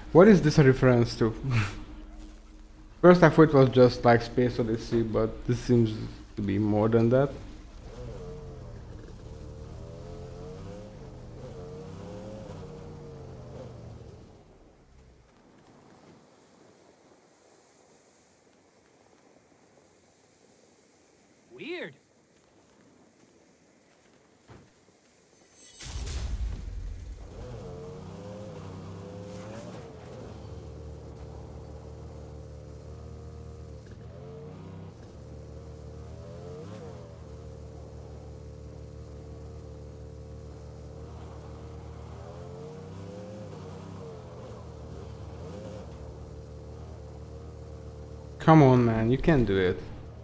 What is this a reference to? First I thought it was just like Space Odyssey, but this seems to be more than that. Weird. Come on, man, you can do it.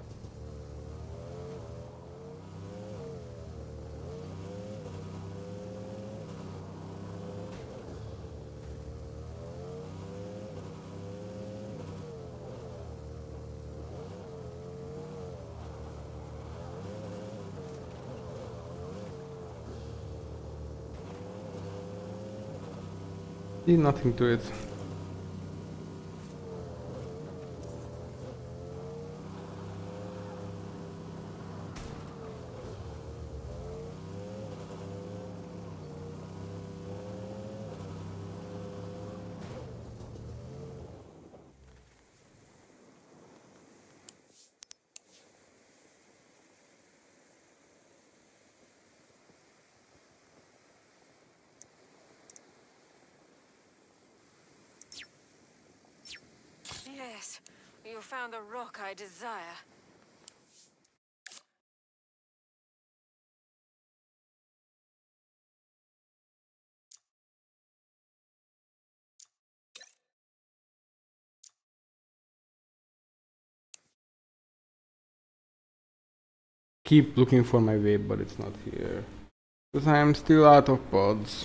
See, nothing to it. Yes, you found the rock I desire. Keep looking for my way, but it's not here. Because I am still out of pods.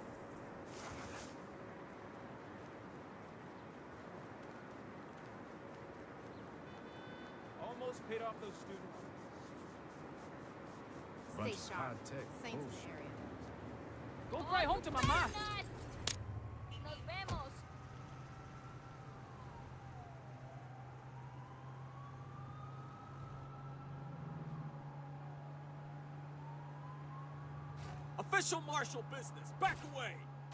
Almost paid off those student loans. Stay sharp. Saints in the area. Go fly home to mama. Nos vemos. Official martial business. Back away.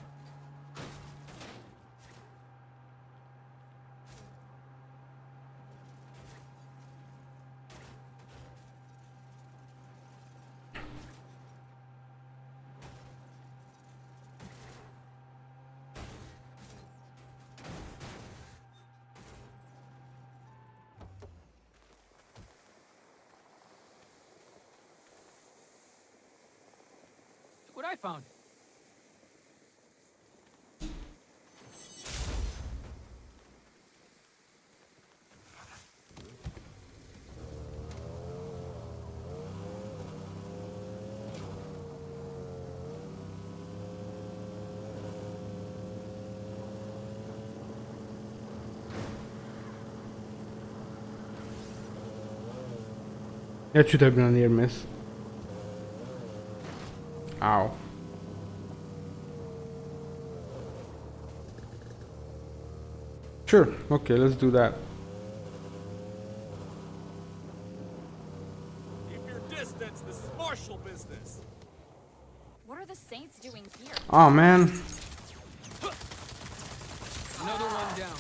What I found. That should have been a near miss. Ow. Sure, okay, let's do that. Keep your distance. This is martial business. What are the Saints doing here? Oh man. Another one down.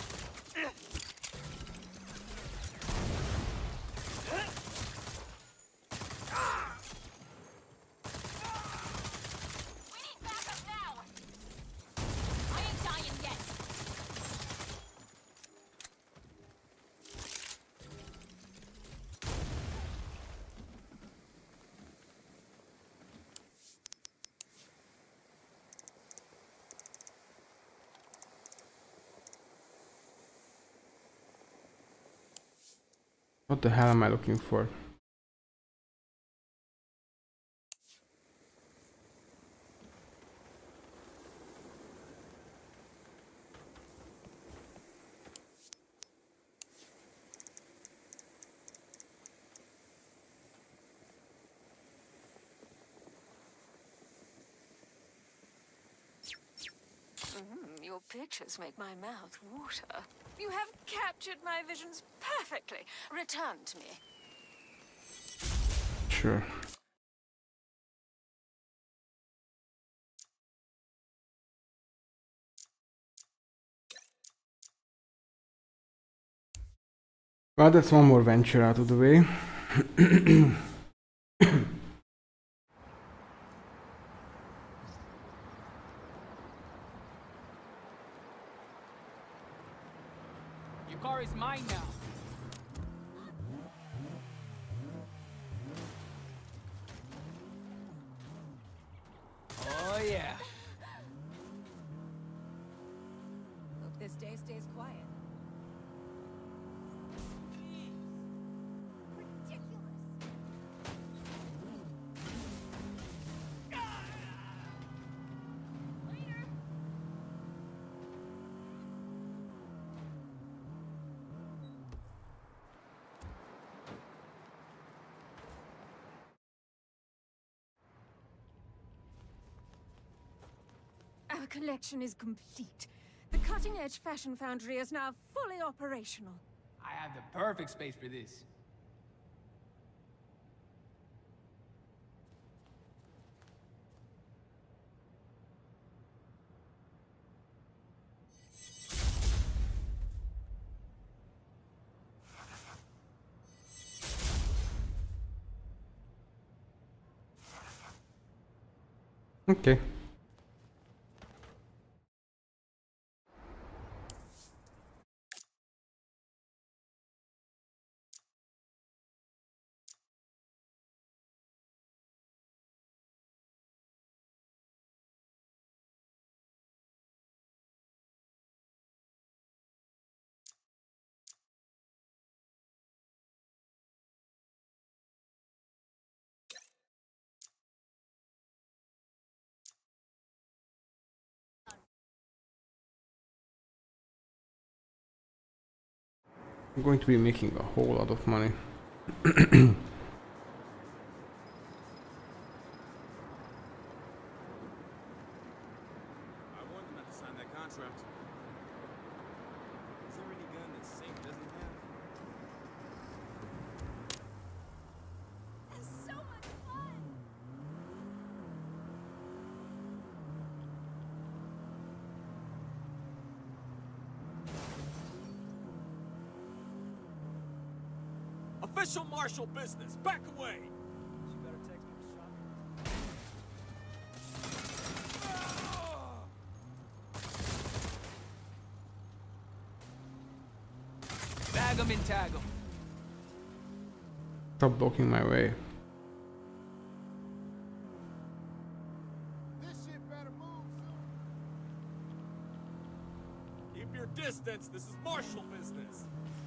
We need backup now. I ain't dying yet. What the hell am I looking for? your pictures make my mouth water. You have captured my visions perfectly. Return to me. Sure. Well, that's one more venture out of the way. Your car is mine now. Oh yeah. Hope this day stays quiet. Our collection is complete. The cutting-edge fashion foundry is now fully operational. I have the perfect space for this. Okay. I'm going to be making a whole lot of money. I warned them not to sign that contract. Is there any gun that Saint doesn't have? It's so much fun! Official martial business. Back away. She better text me the shotgun. Bag 'em and tag 'em. Stop blocking my way. This shit better move soon. Keep your distance. This is martial business.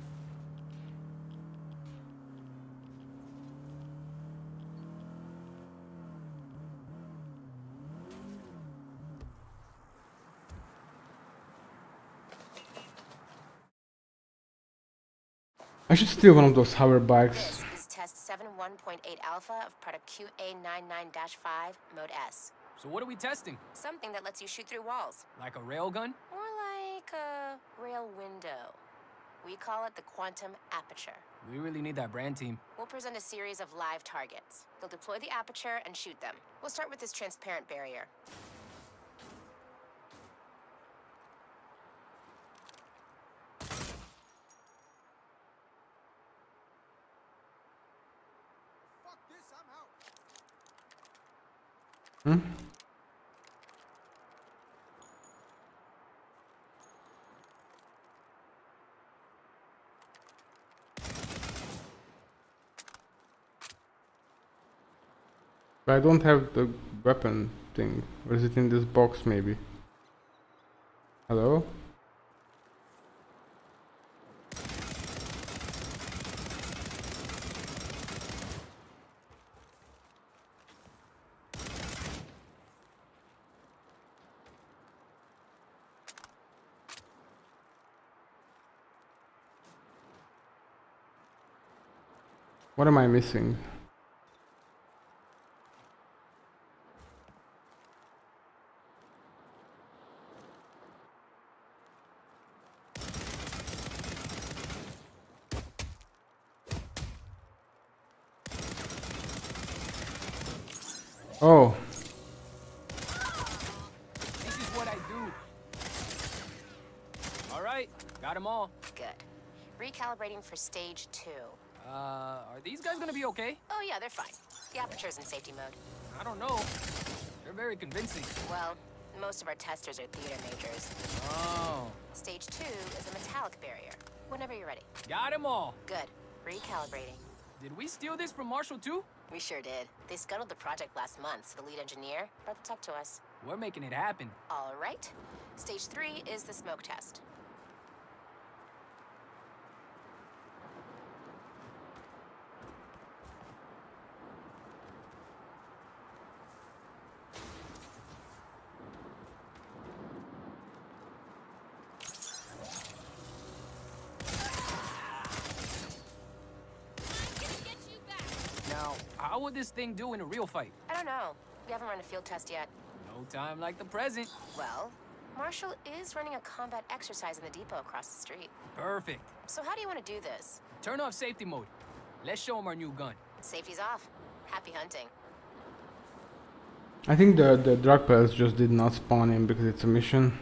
I should steal one of those hover bikes. This is test 71.8 alpha of product QA99-5, mode S. So what are we testing? Something that lets you shoot through walls. Like a railgun? More like a rail window. We call it the quantum aperture. We really need that brand team. We'll present a series of live targets. They'll deploy the aperture and shoot them. We'll start with this transparent barrier. Fuck this, I'm out. Hmm? I don't have the weapon thing. Or is it in this box maybe? Hello? What am I missing? Oh, This is what I do. All right, got them all. Good. Recalibrating for stage 2. Are these guys gonna be okay? Oh yeah, they're fine. The aperture's in safety mode. I don't know. They're very convincing. Well, most of our testers are theater majors. Oh. Stage 2 is a metallic barrier. Whenever you're ready. Got them all. Good. Recalibrating. Did we steal this from Marshall too? We sure did. They scuttled the project last month, so the lead engineer brought the tech to us. We're making it happen. All right. Stage 3 is the smoke test. Now, how would this thing do in a real fight? I don't know. We haven't run a field test yet. No time like the present. Well, Marshall is running a combat exercise in the depot across the street. Perfect. So how do you want to do this? Turn off safety mode. Let's show him our new gun. Safety's off. Happy hunting. I think the drug pellets just did not spawn in because it's a mission.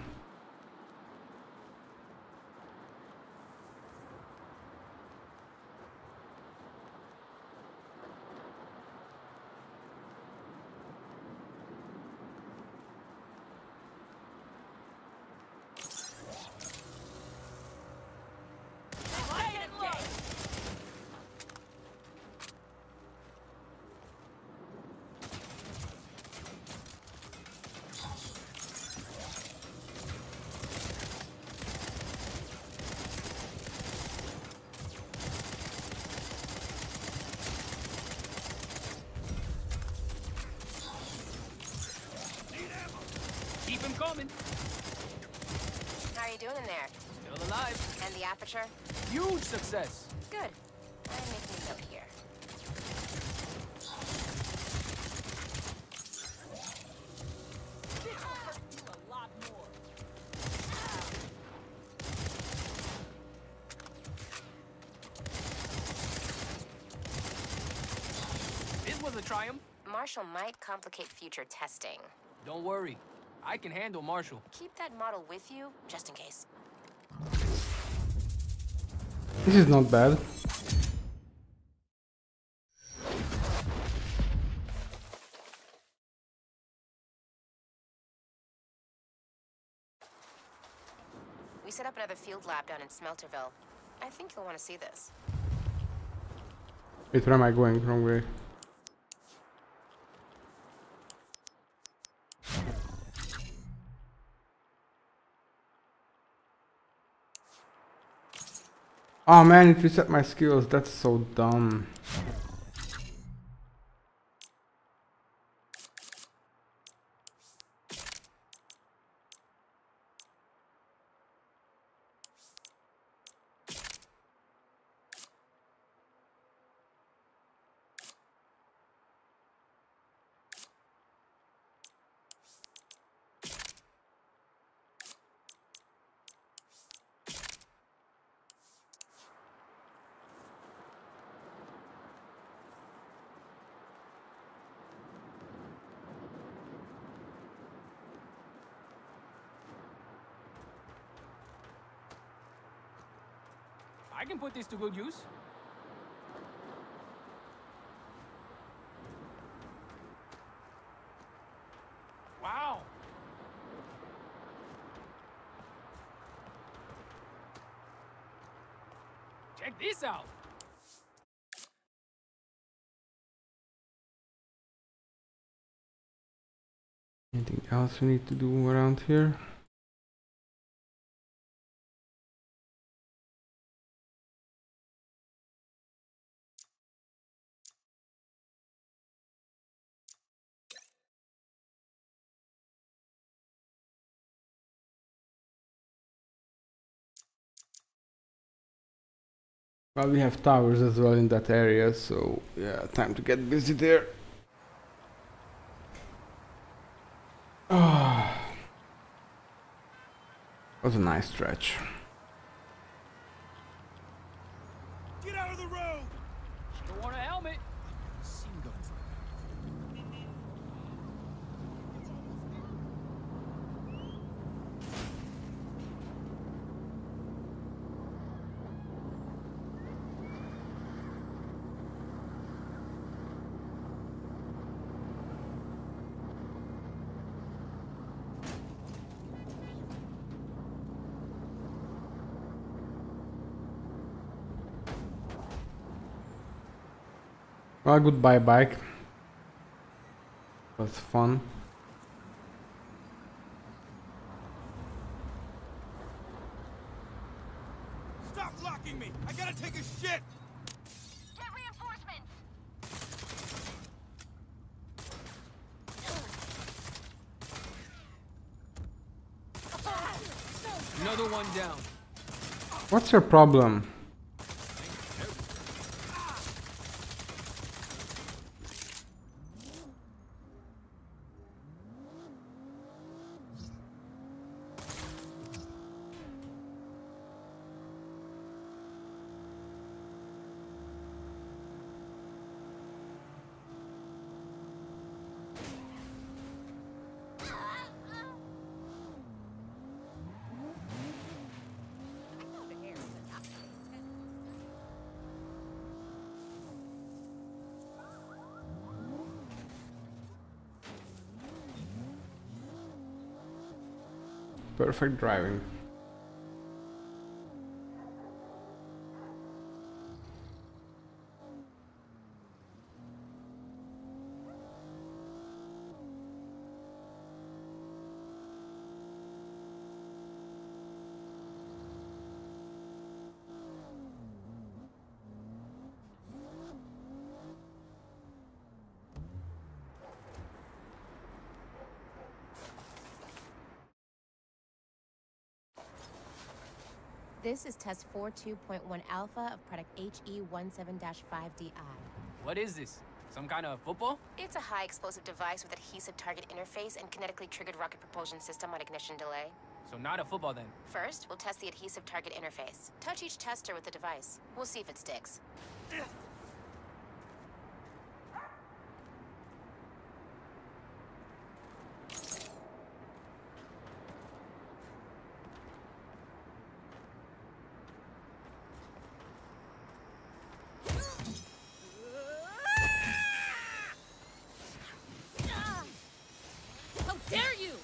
Keep him coming. How are you doing in there? Still alive. And the aperture? Huge success. Good. I'm making a note here. This was a triumph. Marshall might complicate future testing. Don't worry. I can handle Marshall. Keep that model with you, just in case. This is not bad. We set up another field lab down in Smelterville. I think you'll want to see this. Wait, where am I going? Wrong way. Oh man, it reset my skills. That's so dumb. I can put this to good use. Wow. Check this out. Anything else we need to do around here? Well, we have towers as well in that area, so yeah, time to get busy there. Was a nice stretch. Get out of the road! Don't want a helmet. Seen guns like that before. Well, goodbye bike. Was fun. Stop blocking me! I gotta take a shit! Get reinforcements! Another one down. What's your problem? Perfect driving. This is test 42.1 alpha of product HE17-5DI. What is this? Some kind of football? It's a high explosive device with adhesive target interface and kinetically triggered rocket propulsion system on ignition delay. So not a football then. First, we'll test the adhesive target interface. Touch each tester with the device. We'll see if it sticks. How dare you!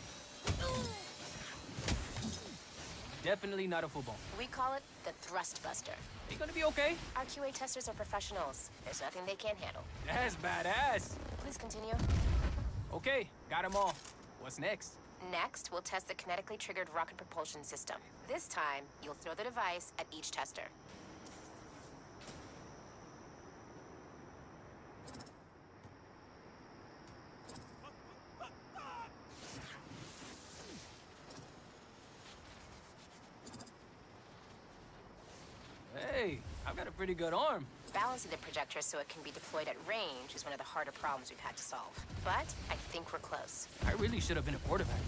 Definitely not a football. We call it the thrust buster. You gonna be okay? Our QA testers are professionals. There's nothing they can't handle. That's badass. Please continue. Okay, got them all. What's next? Next, we'll test the kinetically triggered rocket propulsion system. This time, you'll throw the device at each tester. Hey, I've got a pretty good arm. Balancing the projector so it can be deployed at range is one of the harder problems we've had to solve. But I think we're close. I really should have been a quarterback.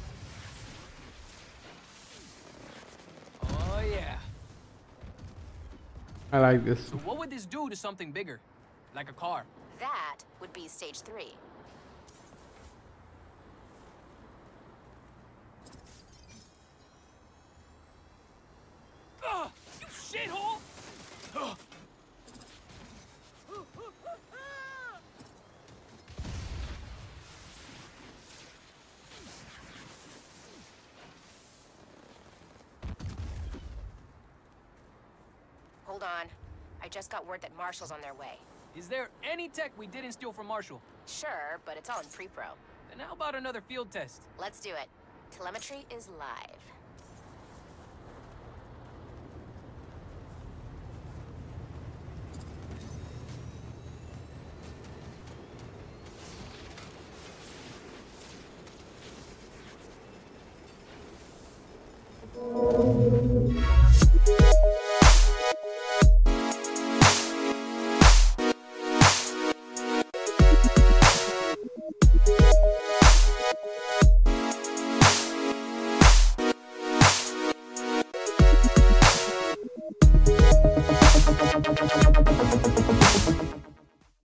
Oh yeah. I like this. So what would this do to something bigger? Like a car? That would be stage 3. Ugh! You shithole! Ugh. Hold on. I just got word that Marshall's on their way. Is there any tech we didn't steal from Marshall? Sure, but it's all in pre-pro. Then how about another field test? Let's do it. Telemetry is live.